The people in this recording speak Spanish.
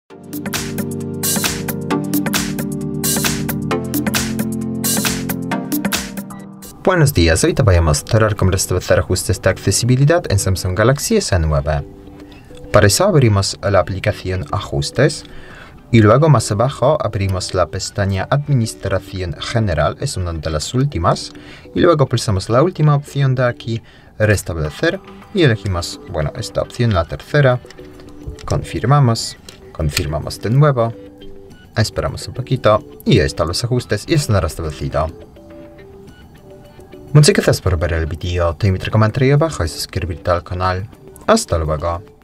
Buenos días, hoy te voy a mostrar cómo restablecer ajustes de accesibilidad en Samsung Galaxy S9. Para eso abrimos la aplicación Ajustes y luego más abajo abrimos la pestaña Administración General, es una de las últimas, y luego pulsamos la última opción de aquí, Restablecer, y elegimos, esta opción, la tercera, confirmamos de nuevo, esperamos un poquito y ya están los ajustes y están restablecidos. Muchas gracias por ver el vídeo, te invito a comentar ahí abajo y suscribirte al canal. Hasta luego.